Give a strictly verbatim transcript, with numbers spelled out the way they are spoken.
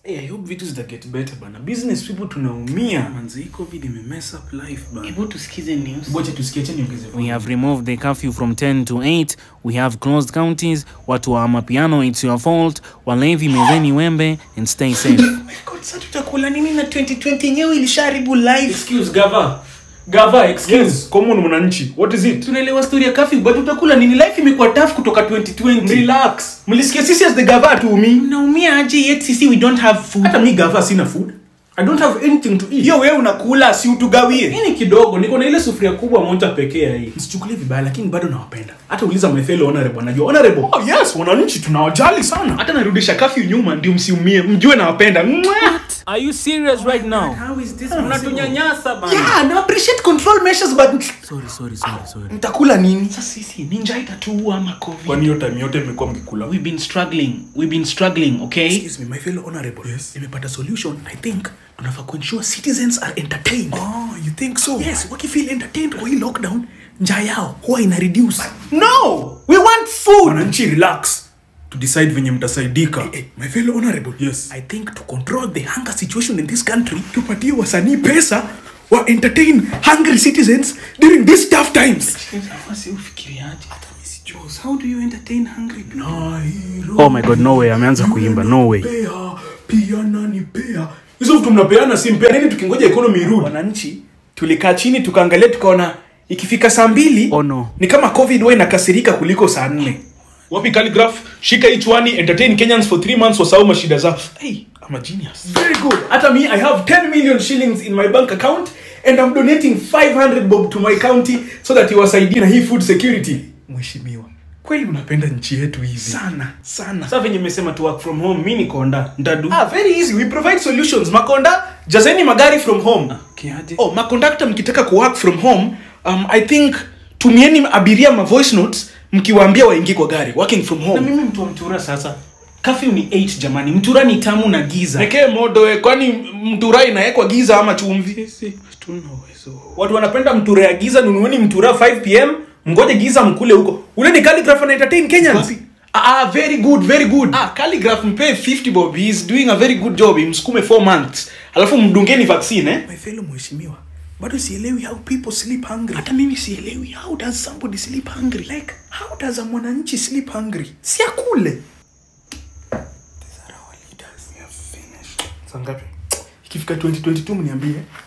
Hey, I hope vitu zita get better bana. Business people tunaumia. Manzi COVID ime mess up life bana. Hebu tusikize news. Ngoja tusikie cheni ongeze. We have removed the curfew from ten to eight. We have closed counties. Watu wa Amapiano, it's your fault. Walevi mezeni wembe and stay safe. Oh my God, sasa tutakula nini na twenty twenty yenyewe ilisharibu life. Excuse Gava. Gava, excuse. Yes. Common mwananchi. What is it? Tunaelewa story ya curfew, but tutakula nini? Life imekuwa tough kutoka twenty twenty. Relax. Mlisikia sisi as the Gava tu umi. Naumia aje yet sisi we don't have food. Hata mi Gava sina food. I don't have anything to eat. Yo wewe unakula si utugawie. Hii kidogo, niko na ile sufuria kubwa moja pekee hii. Msichukulie vibaya lakini bado nawapenda. Hata uliza my fellow honorable anajua honorable. Oh yes, wananchi tunawajali sana. Hata narudisha curfew nyuma ndio msiumie. Mjue nawapenda. Are you serious right now? How is this? Unatunyanyasa bana. Yeah, no appreciate control measures but Sorry, sorry, sorry, sorry. mtakula nini? Sasa sisi ninja itatuua ama COVID. Kwani hiyo time yote mmekuwa mkikula? We've been struggling. We've been struggling, okay? Excuse me, my fellow honorable. Yes. Nimepata solution. I think tunafaa ensure citizens are entertained. Oh, you think so? Yes, wakifeel entertained kwa hii lockdown, njaa yao huwa ina reduce. No! We want food! Wananchi relax. To decide venye mtasaidika. Hey, hey, my fellow honorable. Yes. I think to control the hunger situation in this country, tupatie wasanii pesa wa entertain hungry citizens during these tough times. Wasi ufikiriaje? Hata mimi sijui. How do you entertain hungry people? Oh my God, no way. Ameanza kuimba. No way. Pea, pia nani pea. Hizo vitu mnapeana si mpea nini tukingoja economy irudi. Wananchi tulikaa chini tukaangalia tukaona ikifika saa mbili Oh no. ni kama COVID wewe inakasirika kuliko saa nne. Wapi calligraph? Shika each one, entertain Kenyans for three months wasahau mashida zao. Hey, I'm a genius. Very good. Hata me, I have ten million shillings in my bank account and I'm donating five hundred bob to my county so that iwasaidie na hii food security. Mheshimiwa, Kweli unapenda nchi yetu hivi. sana, sana. Sasa venye nimesema to work from home, mimi ni konda. Ndadu. Ah, very easy. We provide solutions. Makonda, jazeni magari from home. Kiaje? Oh, makondakta mkitaka ku work from home, um, I think tumieni abiria ma voice notes mkiwaambia waingie kwa gari. Working from home. Na mimi mtu wa Mtura sasa. Curfew ni eight jamani. Mtura ni tamu na giza. Nekee modo we, kwani Mtura inawekwa giza ama chumvi? Sisi tuna uwezo. Watu wanapenda Mtura ya giza, nunueni Mtura five p m, mngoje giza mkule huko. Ule ni calligraph na entertain Kenyans. Ah, very good, very good. Ah, calligraph mpe fifty bob. He is doing a very good job. Msukume four months. Alafu mdungeni vaccine eh? My fellow mheshimiwa, bado sielewi how people sleep hungry. Hata mimi sielewi how does somebody sleep hungry? Like, how does a mwananchi sleep hungry? Si akule. These are our leaders. We have finished. Sangapi? Ikifika twenty twenty-two mniambie.